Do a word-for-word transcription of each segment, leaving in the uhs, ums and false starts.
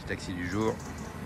petit taxi du jour.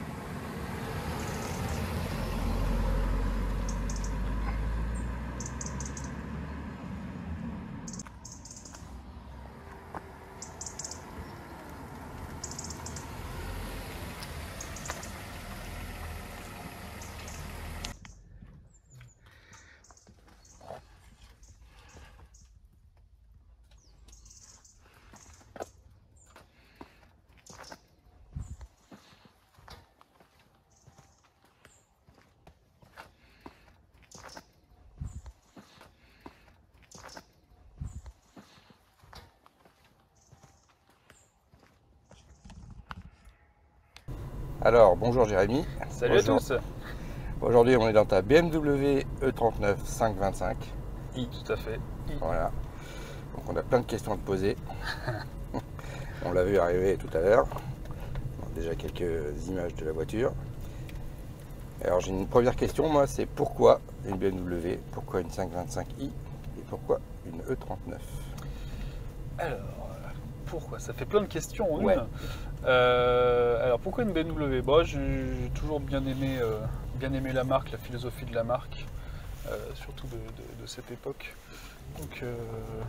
Alors, bonjour Jérémy. Salut bonjour. à tous. Aujourd'hui, on est dans ta B M W E trente-neuf cinq vingt-cinq. I, tout à fait. I. Voilà. Donc, on a plein de questions à te poser. On l'a vu arriver tout à l'heure. Déjà quelques images de la voiture. Alors, j'ai une première question, moi, c'est pourquoi une B M W, pourquoi une cinq vingt-cinq i et pourquoi une E trente-neuf? Alors, pourquoi? Ça fait plein de questions en Ouais. une. Euh, alors, pourquoi une B M W? Bon, j'ai j'ai toujours bien aimé, euh, bien aimé la marque, la philosophie de la marque, euh, surtout de, de- de cette époque. Donc, euh,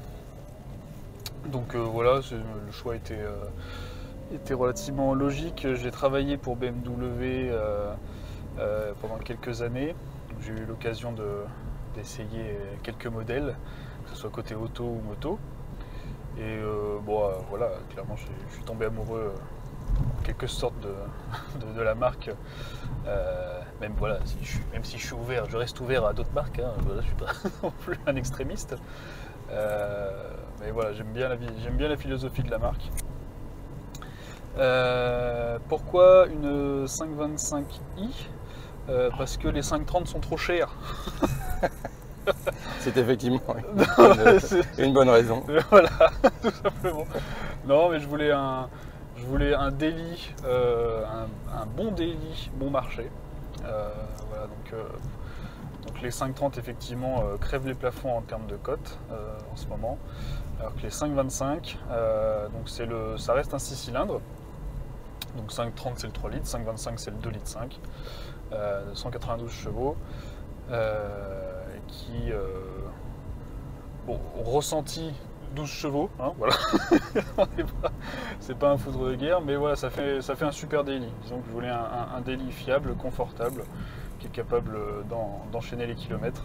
donc euh, voilà, c'est- le choix était, euh, était relativement logique. J'ai travaillé pour B M W euh, euh, pendant quelques années. Donc, j'ai eu l'occasion de- d'essayer quelques modèles, que ce soit côté auto ou moto. Et euh, bon, euh, voilà, clairement, je, je suis tombé amoureux euh, en quelque sorte de, de, de la marque. Euh, même voilà, si je suis, même si je suis ouvert, je reste ouvert à d'autres marques. Hein, voilà, je suis pas non plus un extrémiste. Euh, mais voilà, j'aime bien la vie- j'aime bien la philosophie de la marque. Euh, pourquoi une cinq vingt-cinq i? Euh, Parce que les cinq trente sont trop chers. C'est effectivement une bonne, une bonne raison. Voilà, tout simplement. Non, mais je voulais un, je voulais un daily, euh, un, un bon daily, bon marché. Euh, voilà, donc, euh, donc les cinq trente effectivement euh, crèvent les plafonds en termes de cote euh, en ce moment, alors que les cinq vingt-cinq, euh, donc c'est le, ça reste un six cylindres. Donc cinq trente c'est le trois litres, cinq vingt-cinq c'est le deux litres cinq, euh, cent quatre-vingt-douze chevaux, euh, qui euh, bon, ressenti douze chevaux, hein, voilà. C'est pas un foudre de guerre, mais voilà, ça fait, ça fait un super daily. Disons que je voulais un, un, un daily fiable, confortable, qui est capable d'en- d'enchaîner les kilomètres.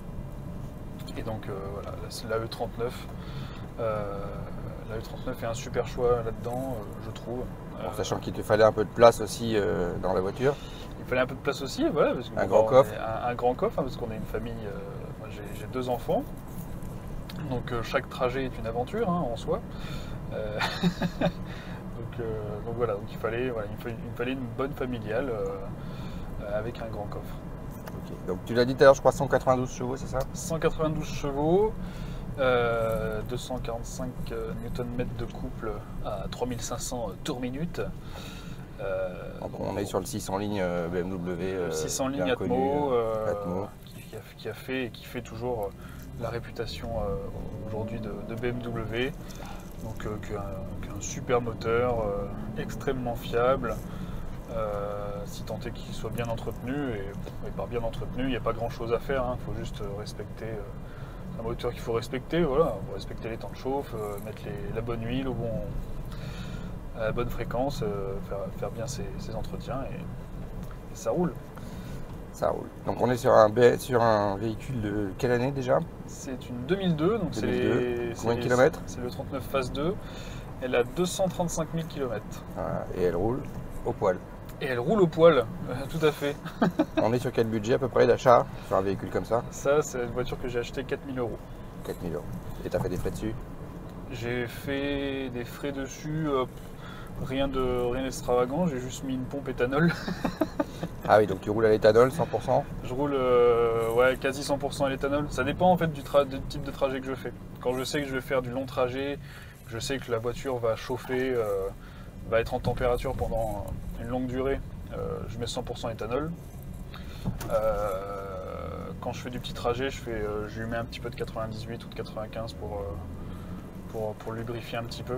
Et donc euh, voilà, c'est la E trente-neuf. Euh, la E trente-neuf est un super choix là-dedans, euh, je trouve. En Euh, sachant qu'il te fallait un peu de place aussi euh, dans la voiture. il fallait un peu de place aussi, voilà, parce que Un bon, grand on coffre. est Un, un grand coffre, hein, parce qu'on est une famille. Euh, moi, j'ai j'ai deux enfants, donc euh, chaque trajet est une aventure hein, en soi. Euh, donc, euh, donc voilà, donc il fallait, voilà, il fallait, il fallait une bonne familiale euh, avec un grand coffre. Ok. Donc tu l'as dit tout à l'heure, je crois cent quatre-vingt-douze chevaux, c'est ça? cent quatre-vingt-douze chevaux, euh, deux cent quarante-cinq newton-mètres de couple à trois mille cinq cents tours minute. Euh, Donc donc, on est sur le six cent lignes euh, B M W. le euh, six cents lignes bien connu, Atmo, euh, euh, Atmo. qui, qui a, qui a fait et qui fait toujours euh, la réputation euh, aujourd'hui de, de B M W. Donc euh, qui a un, qui a un super moteur, euh, extrêmement fiable, euh, si tant est qu'il soit bien entretenu. Et, et par bien entretenu, il n'y a pas grand chose à faire, il hein, faut juste respecter. Euh, c'est un moteur qu'il faut respecter, voilà, faut respecter les temps de chauffe, euh, mettre les, la bonne huile au bon, à la bonne fréquence, euh, faire, faire bien ses, ses entretiens et, et ça roule. Ça roule. Donc on est sur un, B- sur un véhicule de quelle année déjà? C'est une deux mille deux, donc c'est deux mille deux. les- Combien de c'est- kilomètres? c'est le trente-neuf phase deux. Elle a deux cent trente-cinq mille kilomètres. Voilà. Et elle roule au poil. Et elle roule au poil, euh, tout à fait. On est sur quel budget à peu près d'achat sur un véhicule comme ça? Ça, c'est une voiture que j'ai achetée quatre mille euros. quatre mille euros. Et t'as fait des frais dessus? J'ai fait des frais dessus, euh, rien de rien d'extravagant, j'ai juste mis une pompe éthanol. Ah oui, donc tu roules à l'éthanol cent pour cent? Je roule euh, ouais, quasi cent pour cent à l'éthanol. Ça dépend en fait du, tra- du type de trajet que je fais. Quand je sais que je vais faire du long trajet, je sais que la voiture va chauffer, euh, va être en température pendant une longue durée, euh, je mets cent pour cent éthanol. Euh, quand je fais du petit trajet, je, fais, euh, je lui mets un petit peu de quatre-vingt-dix-huit ou de quatre-vingt-quinze pour, euh, pour, pour lubrifier un petit peu.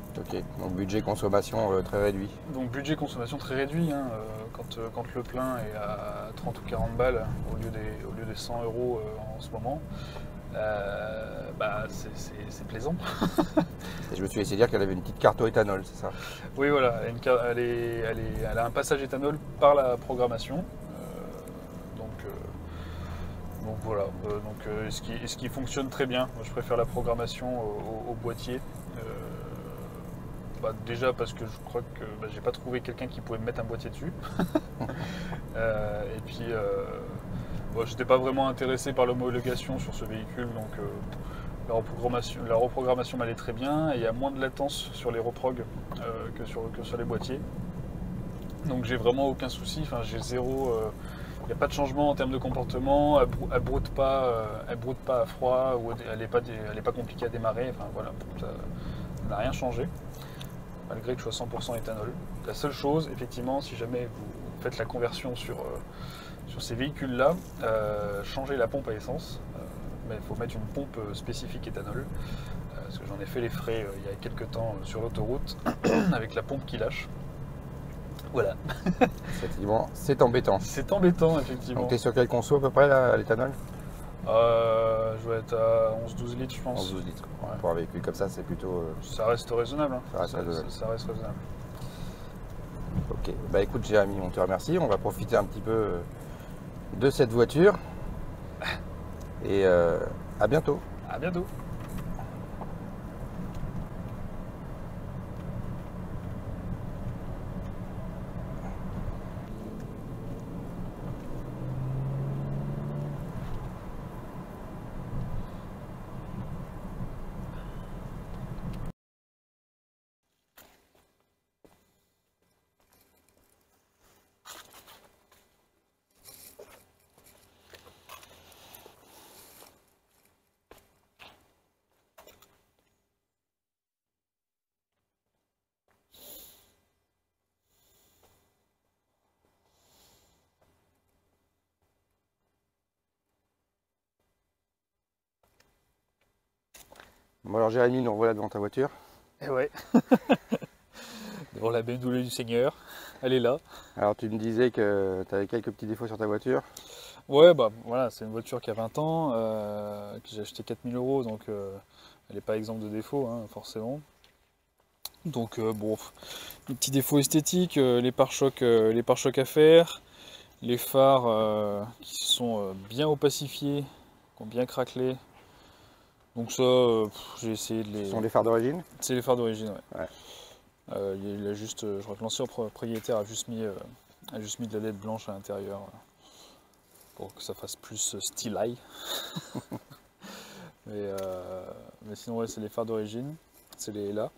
Ok, donc budget consommation euh, très réduit. Donc budget consommation très réduit, hein, euh, quand, euh, quand le plein est à trente ou quarante balles au lieu des, au lieu des cent euros euh, en ce moment, euh, bah, c'est plaisant. Et je me suis laissé dire qu'elle avait une petite carte au éthanol, c'est ça? Oui, voilà, elle a, une car- elle est- elle est- elle a un passage éthanol par la programmation. Euh, donc, euh, donc voilà, Euh, donc, euh, ce, qui, ce qui fonctionne très bien. Moi, je préfère la programmation au, au- au boîtier. Euh, bah, déjà parce que je crois que bah, j'ai pas trouvé quelqu'un qui pouvait me mettre un boîtier dessus. Euh, et puis, euh, bon, j'étais pas vraiment intéressé par l'homologation sur ce véhicule, donc euh, la reprogrammation, la reprogrammation m'allait très bien et il y a moins de latence sur les reprog euh, que, sur, que sur les boîtiers. Donc j'ai vraiment aucun souci, enfin, j'ai zéro. euh, Il n'y a pas de changement en termes de comportement, elle, brou- elle broute pas, euh, elle broute pas à froid, ou elle n'est pas, dé- elle est pas compliquée à démarrer, enfin voilà, ça ça n'a rien changé, malgré que je sois cent pour cent éthanol. La seule chose, effectivement, si jamais vous faites la conversion sur, euh, sur ces véhicules-là, euh, changez la pompe à essence, euh, mais il faut mettre une pompe euh, spécifique éthanol, euh, parce que j'en ai fait les frais euh, il y a quelques temps euh, sur l'autoroute, avec la pompe qui lâche. Voilà. Effectivement, c'est embêtant. C'est embêtant, effectivement. Donc tu es sur quel conso à peu près là, à l'éthanol? Euh, je vais être à onze douze litres, je pense. onze douze litres. Ouais. Pour un véhicule comme ça, c'est plutôt... euh, Ça reste raisonnable. Hein. Ça reste raisonnable. Ça, ça reste raisonnable. Ok, bah écoute Jérémy, on te remercie. On va profiter un petit peu euh, de cette voiture. Et euh, à bientôt. À bientôt. Bon alors Jérémy, nous revoilà devant ta voiture. Et ouais. Devant la B M W du Seigneur. Elle est là. Alors tu me disais que tu avais quelques petits défauts sur ta voiture. Ouais, bah voilà, c'est une voiture qui a vingt ans, euh, que j'ai acheté quatre mille euros, donc euh, elle n'est pas exempte de défauts, hein, forcément. Donc euh, bon, les petits défauts esthétiques, euh, les pare-chocs euh, les pare-chocs à faire, les phares euh, qui sont euh, bien opacifiés, qui ont bien craquelé. Donc ça, euh, pff, j'ai essayé de les... Ce sont des phares d'origine? C'est les phares d'origine, ouais. Ouais. Euh, il a juste, je crois que l'ancien propriétaire a juste mis, euh, a juste mis de la L E D blanche à l'intérieur euh, pour que ça fasse plus euh, style eye. mais, euh, mais sinon, ouais, c'est les phares d'origine, c'est les là.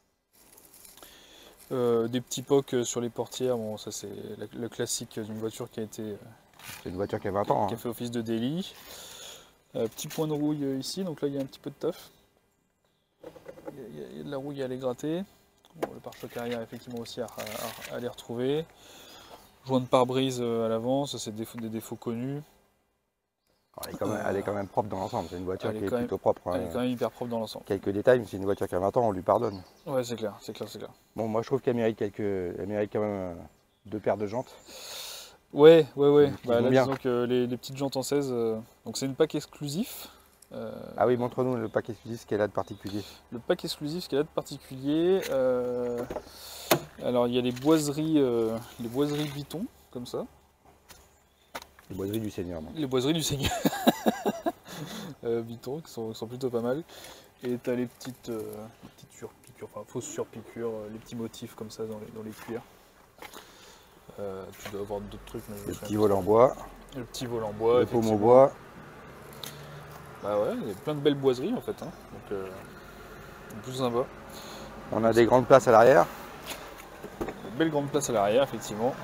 Euh, des petits pocs sur les portières, bon, ça c'est le classique d'une voiture qui a été, euh, C'est une voiture qui a vingt ans. qui a Hein. fait office de délit. Euh, petit point de rouille ici, donc là il y a un petit peu de taf. Il y a, il y a- il y a de la rouille à aller gratter. Bon, le pare-choc arrière effectivement aussi à, à- à les retrouver. Joint de pare-brise à l'avant, ça c'est des défauts, des défauts connus. Elle est, quand même, elle est quand même propre dans l'ensemble. C'est une voiture Elle est qui est quand même- plutôt propre. Elle hein. est quand même hyper propre dans l'ensemble. Quelques détails, mais c'est une voiture qui a vingt ans, on lui pardonne. Ouais, c'est clair, c'est clair, c'est clair. Bon, moi je trouve qu'elle mérite quelques, elle mérite quand même euh, deux paires de jantes. Ouais, ouais, ouais. Qui Bah, vont là, bien. disons que les, les petites jantes en seize, euh, donc c'est une pack exclusif. Euh, Ah oui, montre-nous le pack exclusif, ce qu'elle a de particulier. Le pack exclusif, ce qu'il y a de particulier, euh, alors il y a les boiseries, euh, les boiseries Vuitton, comme ça. Les boiseries du Seigneur. Donc. Les boiseries du Seigneur. euh, Vuitton, qui sont, qui sont plutôt pas mal. Et tu as les petites, euh, les petites surpiqûres, enfin fausses surpiqûres, euh, les petits motifs comme ça dans les, dans les cuirs. Euh, tu dois avoir d'autres trucs. Mais je me Le souviens petit plus. vol en bois, Le petit vol en bois. le paume au effectivement. bois. Bah ouais, il y a plein de belles boiseries en fait. Hein. Donc, euh, plus sympa. On a des grandes places à l'arrière. Une belle grande place à l'arrière, effectivement.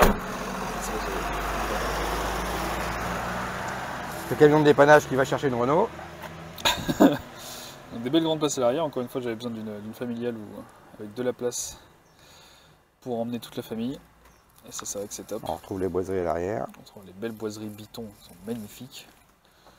Le camion de dépannage qui va chercher une Renault. Donc, des belles grandes places à l'arrière. Encore une fois, j'avais besoin d'une d'une familiale où, avec de la place pour emmener toute la famille. Et ça, c'est vrai que c'est top. On retrouve les boiseries à l'arrière. On trouve les belles boiseries Vuitton, qui sont magnifiques.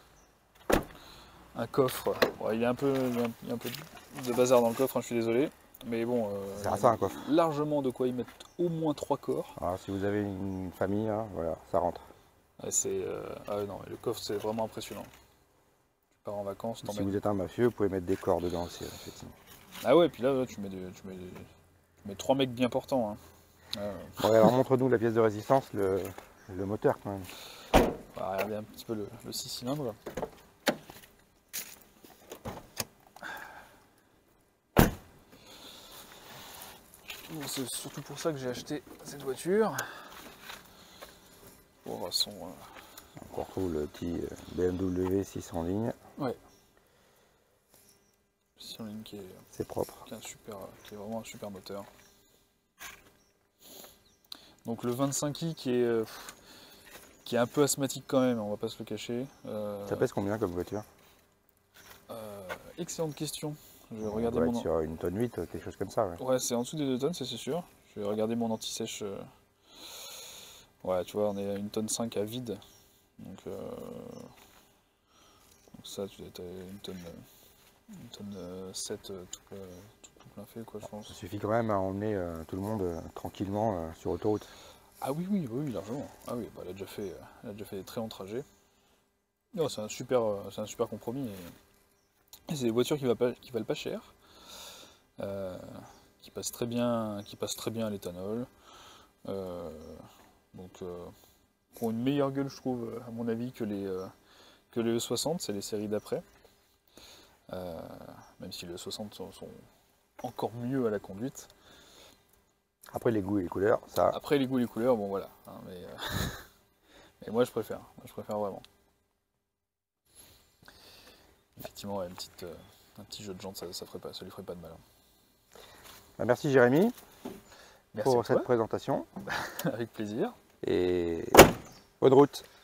Un coffre, bon, il y a un peu, il y a un, il y a un peu de bazar dans le coffre, hein, je suis désolé. Mais bon, euh, C'est à ça un coffre. largement de quoi y mettre au moins trois corps. Alors, si vous avez une famille, hein, voilà, ça rentre. Ouais, c'est, euh, ah non, le coffre c'est vraiment impressionnant. Tu pars en vacances, Si t'emmènes. vous êtes un mafieux, vous pouvez mettre des corps dedans aussi, effectivement. Ah ouais, puis là, là, tu mets, des, tu mets, des- tu mets trois mecs bien portants. Hein. Euh, Bon, alors montre-nous la pièce de résistance, le, le moteur quand même. on va regarder un petit peu le, le six cylindres. Bon, c'est surtout pour ça que j'ai acheté cette voiture. Pour son. Euh... On retrouve le petit B M W six en ligne. Ouais. six en ligne qui est, C'est propre. qui est, un super, qui est vraiment un super moteur. Donc le vingt-cinq i qui est, euh, qui est un peu asthmatique quand même, on va pas se le cacher. Euh, Ça pèse combien comme voiture? euh, Excellente question. Je vais On regarder doit mon. être sur une tonne huit, quelque chose comme ça. Ouais, Ouais, c'est en dessous des deux tonnes, c'est sûr. Je vais regarder mon anti-sèche. euh, Ouais, tu vois, on est à une tonne cinq à vide. Donc, euh... Donc ça, tu as une tonne, une tonne euh, sept euh, tout, euh, tout, tout plein fait, quoi, je pense. Ça suffit quand même à emmener euh, tout le monde euh, tranquillement euh, sur autoroute. Ah oui, oui, oui, largement. Ah oui, bah, elle, a déjà fait, euh, elle a déjà fait des très longs trajets. Non, c'est un super, euh, c'est un super compromis. Et, et c'est des voitures qui, va pas, qui valent pas cher, euh, qui passent très bien, qui passent très bien à l'éthanol. Euh, donc, euh, qui ont une meilleure gueule, je trouve, à mon avis, que les, euh, que les E soixante, c'est les séries d'après. Euh, même si les E soixante sont, sont encore mieux à la conduite. Après les goûts et les couleurs, ça. Après les goûts et les couleurs, bon voilà. Hein, mais, euh, mais moi je préfère, moi, je préfère vraiment. Effectivement, ouais, une petite, euh, un petit jeu de jantes, ça, ça, ferait pas, ça lui ferait pas de mal. Hein. Bah, merci Jérémy Merci pour à toi. cette présentation. Avec plaisir. Et bonne route.